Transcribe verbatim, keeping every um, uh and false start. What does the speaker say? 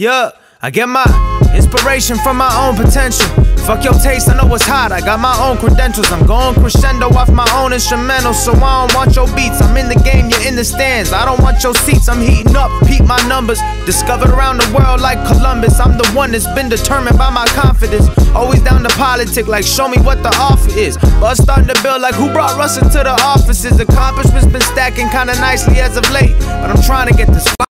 Yeah, I get my inspiration from my own potential. Fuck your taste, I know it's hot, I got my own credentials. I'm going crescendo off my own instrumental, so I don't want your beats. I'm in the game, you're in the stands, I don't want your seats. I'm heating up, peep my numbers. Discovered around the world like Columbus. I'm the one that's been determined by my confidence. Always down to politic, like show me what the offer is. But starting to build like who brought Russ into the offices. Accomplishments been stacking kinda nicely as of late, but I'm trying to get this